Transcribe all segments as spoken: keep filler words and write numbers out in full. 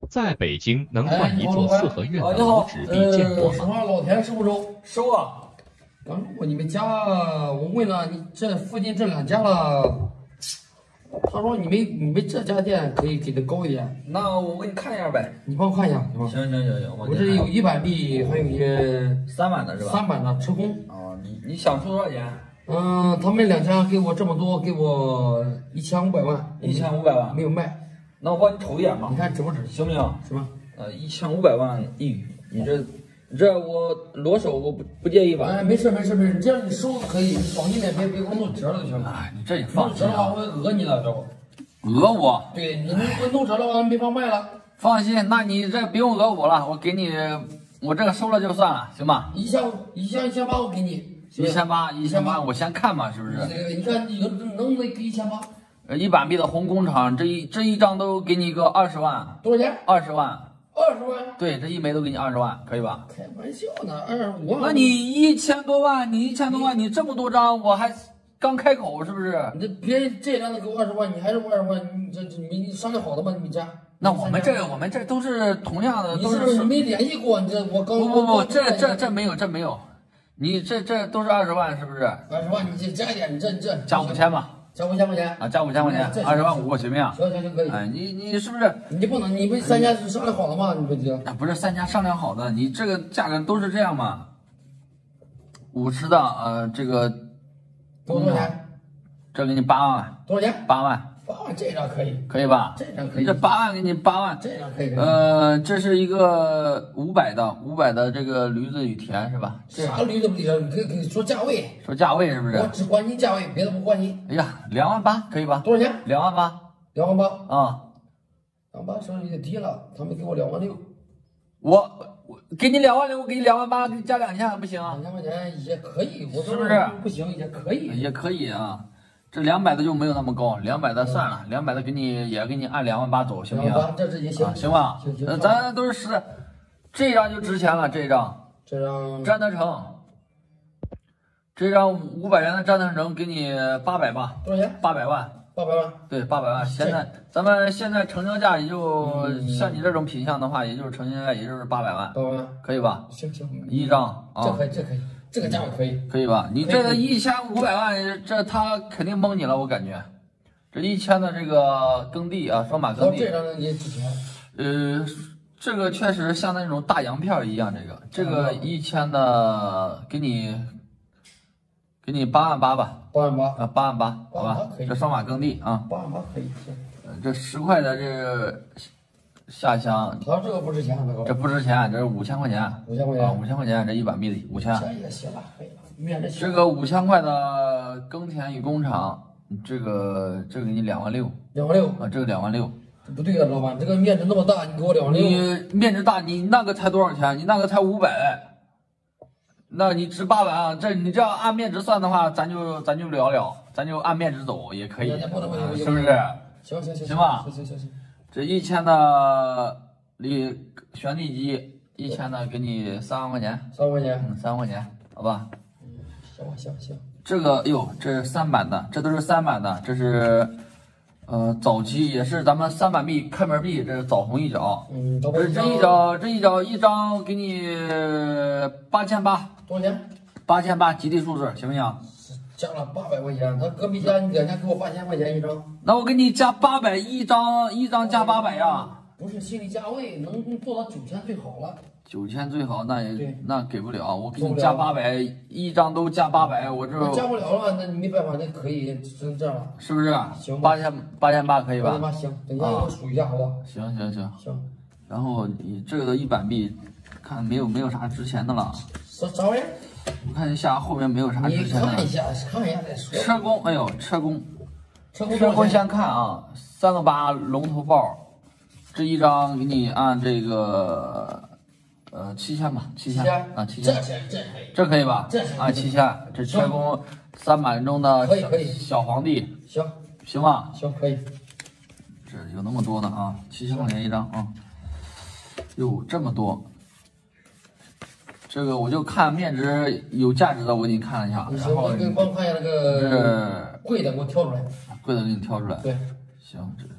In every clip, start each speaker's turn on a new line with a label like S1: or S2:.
S1: 在北京能
S2: 哎，
S1: 换一座四合院的老纸币见过吗？
S2: 呃，老田收不收？
S3: 收啊！
S2: 刚路过你们家，我问了你这附近这两家了，他说你们你们这家店可以给的高一点。
S3: 那我给你看一下呗。
S2: 你帮我看一下，行吗？
S3: 行行行行，
S2: 我这里有一板币，还有一些
S3: 三板的是吧？
S2: 三板的车工。
S3: 哦，你你想出多少钱？
S2: 嗯，他们两家给我这么多，给我一千五百万，
S3: 一千五百万
S2: 没有卖。
S3: 那我帮你瞅一眼吧，
S2: 你看值不值？
S3: 行不行？
S2: 是吧？
S3: 呃，一千五百万，咦，你这你这我裸手我不不介意吧？
S2: 哎，没事没事没事，这样你收可以，你爽一点，别别给我弄折了就行了。
S3: 哎，你这也
S2: 弄
S3: 放心啊！
S2: 折的话我会讹你的，知道不？
S3: 讹我？
S2: 对，你我弄折了话没法卖了。
S3: 放心，那你这不用讹我了，我给你，我这个收了就算了，行吧？
S2: 一箱一箱一千八我给你。
S3: 一千八，一千八，我先看嘛，是不是？
S2: 这个你看你能能不能给一千八？
S3: 呃，一板币的红工厂，这一这一张都给你个二十万，
S2: 多少钱？
S3: 二十万，
S2: 二十万？
S3: 对，这一枚都给你二十万，可以吧？
S2: 开玩笑呢，二十五万。
S3: 那你一千多万，你一千多万，你这么多张，我还刚开口，是不是？
S2: 你这别人这张都给我二十万，你还是我二十万，你这这你你商量好的吗？你们家？
S3: 那我们这我们这都是同样的，都
S2: 你是不是没联系过？你这我刚
S3: 不不不，这这这没有，这没有。你这这都是二十万，是不是？
S2: 二十万，你这加一点，你这你这
S3: 加五千吧，
S2: 加五千块钱
S3: 啊，加五千块钱，二十万五，行不行？
S2: 行行行，可以。
S3: 哎，你你是不是？
S2: 你不能，你们三家是商量好了吗？你不这？
S3: 啊，不是三家商量好的，你这个价格都是这样嘛？五十的，呃，这个
S2: 多少钱？
S3: 这给你八万，
S2: 多少钱？
S3: 八万，
S2: 八万，这张可以，
S3: 可以吧？
S2: 这张可以，
S3: 这八万给你八万，
S2: 这张可以。
S3: 呃，这是一个五百的，五百的这个驴子与田是吧？
S2: 啥驴子不驴子？你可以可以说价位，
S3: 说价位是不是？
S2: 我只关心价位，别的不关心。
S3: 哎呀，两万八可以吧？
S2: 多少钱？
S3: 两万八，
S2: 两万八
S3: 啊，
S2: 两万八收有点低了，他们给我两万六，
S3: 我我给你两万六，我给你两万八，给你加两千不行啊？
S2: 两千块钱也可以，我说
S3: 是不是
S2: 不行也可以，
S3: 也可以啊。这两百的就没有那么高，两百的算了，两百的给你也给你按两万八走，行不行？
S2: 两万八这这也行
S3: 啊，行吧？
S2: 行行
S3: 呃，咱都是实，这张就值钱了，这张
S2: 这张
S3: 詹德成，这张五百元的詹德成给你八百吧，
S2: 多少钱？
S3: 八百万，
S2: 八百万。
S3: 对，八百万。现在咱们现在成交价也就
S2: 嗯
S3: 像你这种品相的话，也就是成交价也就是八百万，
S2: 八百万，
S3: 可以吧？
S2: 行行，
S3: 一张啊，
S2: 这可以，这可以，这个价位可以。
S3: 可以吧？你这个一千五百万，这他肯定蒙你了，我感觉。这一千的这个耕地啊，双马耕地，
S2: 这张也值钱。
S3: 呃，这个确实像那种大洋片一样，这个这个一千的给你给你八万八吧，
S2: 八万八
S3: 啊，八万八，好吧
S2: 八万八可以，
S3: 这双马耕地啊，
S2: 八万八可以。行，
S3: 呃这十块的这个下乡，
S2: 他这个不值钱，这
S3: 这
S2: 个
S3: 不值钱，这是五千块钱，
S2: 五千块
S3: 啊，
S2: 钱，
S3: 五千块钱，这一板币的五千，
S2: 这也行了，可以了，面子
S3: 这个五千块的耕田与工厂，这个这个给你两万六
S2: 两万六，
S3: 啊，这个两万六，
S2: 不对呀，老板，这个面值那么大，你给我两万六，
S3: 你面值大，你那个才多少钱？你那个才五百。那你值八百啊？这你这样按面值算的话，咱就咱就聊聊，咱就按面值走也可以，
S2: 不能不能，
S3: 是不是？
S2: 行行行，
S3: 行吧
S2: 行行行行，
S3: 这一千的里旋地机，一千的给你三万块钱，
S2: 三万块钱，
S3: 嗯，三万块钱，好吧？
S2: 行吧行行，
S3: 这个哟，这是三板的，这都是三板的，这是呃早期也是咱们三板币开门币，这是枣红一角，
S2: 嗯，
S3: 这这一角这一角一张给你八千八。
S2: 多少钱？
S3: 八千八吉利数字，行不行？
S2: 加了八百块钱，他隔壁家你两家给我八千块钱一张，
S3: 那我给你加八百一张，一张加八百呀。
S2: 不是心理价位，能做到九千最好了。
S3: 九千最好，那也
S2: 对
S3: 那给不了，我给你加八百，一张都加八百，我这
S2: 那加不了了，那你没办法，那可以就这样了。
S3: 是不是？
S2: 行吧
S3: 八千八千八可以吧？
S2: 八千八行，等一下我数一下，好不好？
S3: 行行行，
S2: 行，
S3: 然后你这个的一板币，看没有没有啥值钱的了。
S2: 啥啥玩意儿？
S3: 我看一下后面没有啥
S2: 你
S3: 值钱的了。
S2: 看一下，看一下再说。
S3: 车工，哎呦，车工，
S2: 车工
S3: 车工先看啊，三个八龙头豹，这一张给你按这个呃七千吧，七千啊七千，
S2: 这这可以，
S3: 这可以吧？
S2: 这可以
S3: 按七千，这车工三板中的
S2: 可以可以
S3: 小皇帝，
S2: 行
S3: 行吧？
S2: 行可以。
S3: 这有那么多呢啊，七千块钱一张啊，哟这么多。这个我就看面值有价值的，我给你看了一下，然后
S2: 你光看一下那个
S3: 这
S2: 贵的，给我挑出来。
S3: 贵的给你挑出来。
S2: 对，
S3: 行，这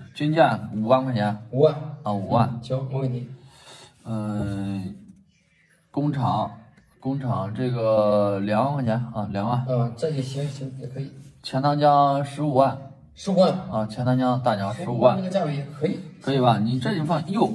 S3: 军舰五万块钱。
S2: 五万
S3: 啊，五万。
S2: 行，没问题。
S3: 嗯，工厂工厂这个两万块钱啊，两万。
S2: 嗯，这就行行也可以。
S3: 钱塘江十五万。
S2: 十五万
S3: 啊，钱塘江大鸟十五万。
S2: 这个价位可以。
S3: 可以吧？你这地方哟。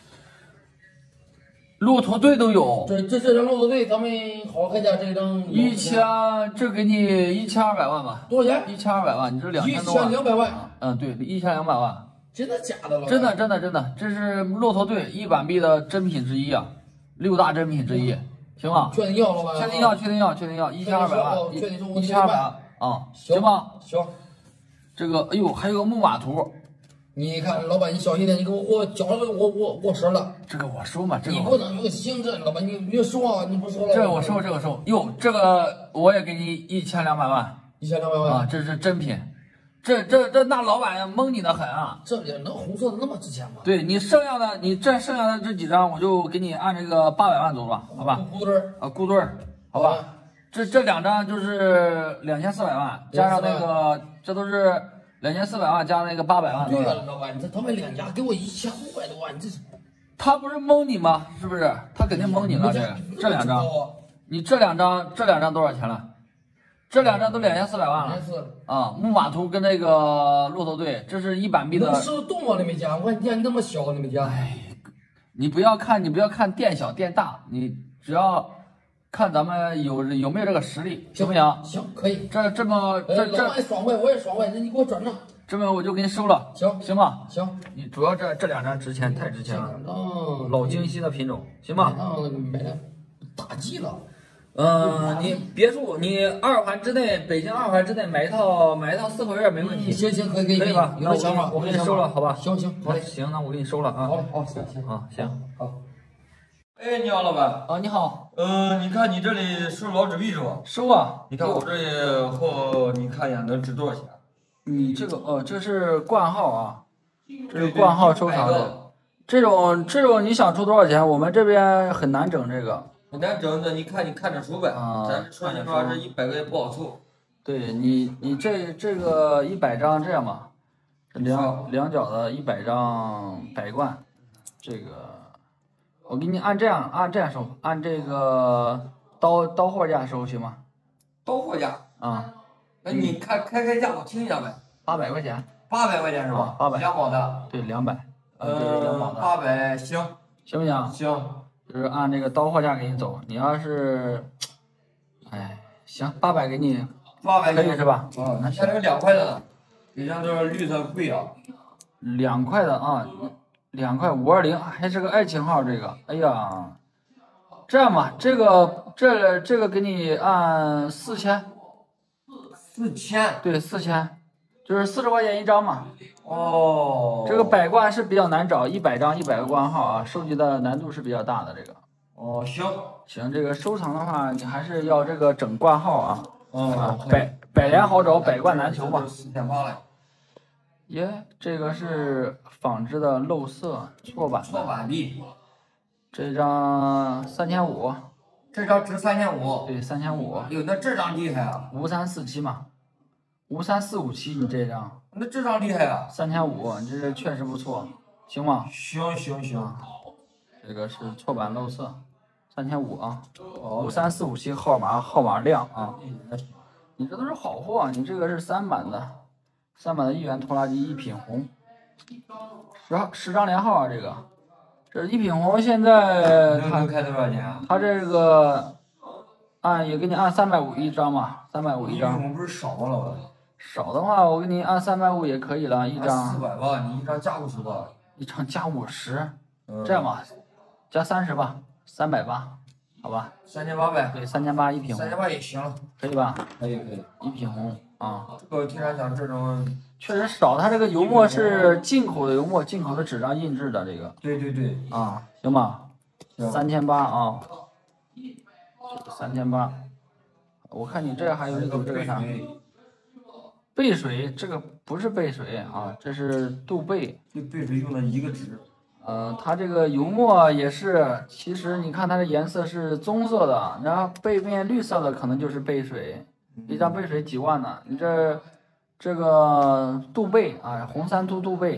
S3: 骆驼队都有，
S2: 这这这张骆驼队，咱们好好看一下这张。
S3: 一千，这给你一千二百万吧。
S2: 多少钱？
S3: 一千二百万，你这两千多万。
S2: 一千两百万。
S3: 嗯，对，一千两百万。
S2: 真的假的了？
S3: 真的真的真的，这是骆驼队一板币的珍品之一啊，六大珍品之一，行吗？
S2: 确定要了吧？
S3: 确定要，确定要，确定要，一千二百万，一千二百万啊，行吗？
S2: 行。
S3: 这个，哎呦，还有个木马图。
S2: 你看，老板，你小心点，你给我我脚了，我我我折了。
S3: 这个我收嘛，这个
S2: 你不能有个行政，老板，你别收啊，你不收了。
S3: 这个我收，这个收。哟，这个我也给你一千两百万，
S2: 一千两百万
S3: 啊，这是真品，这这这那老板蒙你的很啊。
S2: 这里能红色的那么值钱吗？
S3: 对你剩下的，你这剩下的这几张，我就给你按这个八百万走吧，好吧？
S2: 固对儿
S3: 啊，固对儿，好吧？这这两张就是两千四百万，加上那个，这都是。 两千四百万加那个八百万，
S2: 对呀，老板，这他们两家给我一千五百多万，这是
S3: 他不是蒙你吗？是不是？他肯定蒙你了。这这两张，你这两张这两张多少钱了？这两张都两千四百万了啊！木马图跟那个骆驼队，这是一板币的。
S2: 能收得动吗？你们家，我看店那么小，你们家。
S3: 哎，你不要看，你不要看店小店大，你只要。 看咱们有有没有这个实力，行不行？
S2: 行，可以。
S3: 这这么这这，
S2: 老板爽快，我也爽快，那你给我转账。
S3: 这么我就给你收了，
S2: 行
S3: 行吧？
S2: 行。
S3: 你主要这这两张值钱，太值钱了。
S2: 嗯，
S3: 老京西的品种，行吧？
S2: 嗯，买了，大忌了。
S3: 嗯，你别墅，你二环之内，北京二环之内买一套买一套四合院没问题。
S2: 行行，可以可以
S3: 可以吧？
S2: 有想法，
S3: 我给你收了，好吧？
S2: 行行，好嘞，
S3: 行，那我给你收了啊。
S2: 好嘞，好，行行
S3: 啊，行
S2: 好。
S4: 哎，你好，老板。
S3: 啊，你好。
S4: 嗯，你看你这里收老纸币是吧？
S3: 收啊。
S4: 你看我这里后，你看一下能值多少钱？
S3: 你这个哦，这是冠号啊，这是冠号收藏的。这种这种你想出多少钱？我们这边很难整这个。
S4: 很难整的，你看你看着出呗。
S3: 啊。
S4: 咱说心里话，这一百个也不好凑。
S3: 对你，你这这个一百张这样吧，两两角的一百张百冠，这个。 我给你按这样按这样收，按这个刀刀货价收行吗？
S4: 刀货价
S3: 啊？
S4: 那你开开开价，我听一下呗。
S3: 八百块钱。
S4: 八百块钱是吧？
S3: 八百。
S4: 两保的。
S3: 对，两百。
S4: 呃，八百行。
S3: 行不行？
S4: 行。
S3: 就是按这个刀货价给你走，你要是，哎，行，八百给你。
S4: 八百
S3: 可以是吧？
S4: 嗯，那像这个两块的，你像这绿色贵啊。
S3: 两块的啊。 两块五二零，还是个爱情号，这个，哎呀，这样吧，这个这这个给你按四千，
S4: 四千，
S3: 对，四千，就是四十块钱一张嘛。
S4: 哦，
S3: 这个百冠是比较难找，一百张一百个冠号啊，收集的难度是比较大的这个。
S4: 哦，行
S3: 行，这个收藏的话，你还是要这个整冠号啊，
S4: 嗯，
S3: 啊，百百联好找，百冠难求嘛。
S4: 四千八了。
S3: 耶，这个是仿制的镂色错版的。
S4: 错版币。
S3: 这张三千五。
S4: 这张值三千五。
S3: 对，三千五。
S4: 哟，那这张厉害啊！
S3: 五三四七嘛，五三四五七，你这张。
S4: 那这张厉害啊！
S3: 三千五，你这确实不错，行吗？
S4: 行行行。
S3: 这个是错版镂色，三千五啊。五三四五七号码号码亮啊。你这都是好货，你这个是三版的。 三版的一元拖拉机一品红，十号十张连号啊，这个，这一品红现在它
S4: 开多少钱啊？
S3: 它这个按也给你按三百五一张嘛，三百五一张。
S4: 一品红不是少吗，老板？
S3: 少的话，我给你按三百五也可以了，一张。
S4: 四百吧，你一张加五十吧。
S3: 一张加五十，这样吧，加三十吧，三百八，好吧？
S4: 三千八百。
S3: 对，三千八一品红。
S4: 三千八也行了，
S3: 可以吧？
S4: 可以可以。
S3: 一品红。 啊，
S4: 这个听他讲这种
S3: 确实少，它这个油墨是进口的油墨，进口的纸张印制的这个。
S4: 对对对。
S3: 啊，行吧，三千八啊，三千八。我看你这还有一组这个啥？背水，这个不是背水啊，这是镀贝。
S4: 这背水用的一个纸。
S3: 呃，它这个油墨也是，其实你看它的颜色是棕色的，然后背面绿色的可能就是背水。 一张背水几万呢？你这这个镀贝啊，红三凸镀贝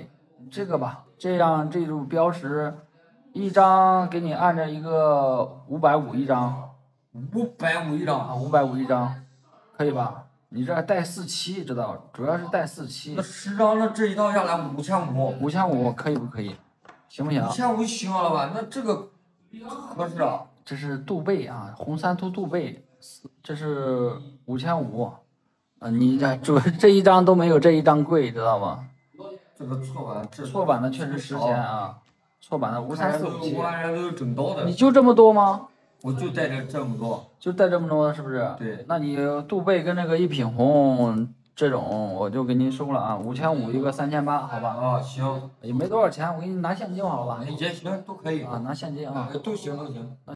S3: 这个吧，这样这种标识，一张给你按着一个五百五一张，
S4: 五百五一张
S3: 啊，五百五一张，可以吧？你这带四七，知道？主要是带四七。
S4: 那十张，那这一套下来五千五。
S3: 五千五可以不可以？行不行？
S4: 五千五行了吧？那这个合适啊。
S3: 这是杜贝啊，红三突杜贝，这是五千五。啊，你这主这一张都没有这一张贵，知道吗？
S4: 这个错版，这
S3: 错版的确实十千啊，错版的无三四五七。
S4: 我按人都有整刀的。
S3: 你就这么多吗？
S4: 我就带着这么多。
S3: 就带这么多，是不是？
S4: 对。
S3: 那你杜贝跟那个一品红这种，我就给您收了啊，五千五一个，三千八，好吧？
S4: 啊，行。
S3: 也没多少钱，我给你拿现金好了吧？
S4: 也行，都可以。
S3: 啊，拿现金啊。
S4: 都行都行。